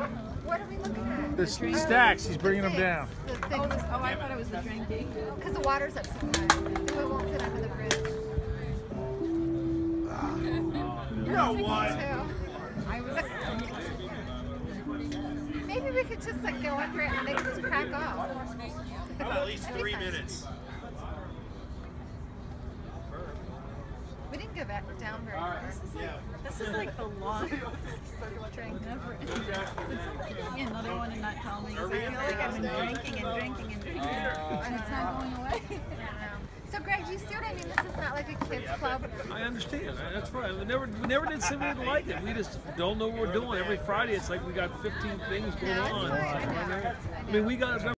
What are we looking at? The stacks, he's bringing them down. The things. Oh, I thought it was the drinking. Because the water's up so high. We won't fit under the bridge. You know what? Maybe we could just like go under it and they could just crack off. At least 3 minutes. We didn't go back down very far. This is like the long drink. Never ending. Another one and not tell me. 'Cause I feel like I've been drinking and drinking and drinking, and it's not going away. So Greg, do you see what I mean? This is not like a kids club. I understand. That's right. We never did something like it. We just don't know what we're doing. Every Friday, it's like we got 15 things going No, it's on. fine. I know. I mean, we got.